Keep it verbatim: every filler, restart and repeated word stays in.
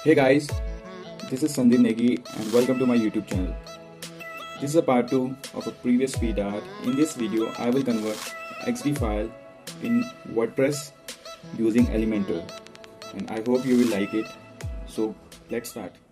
Hey guys, this is Sandeep Negi and welcome to my YouTube channel. This is a part two of a previous speed art. In this video, I will convert X D file in WordPress using Elementor, and I hope you will like it. So let's start.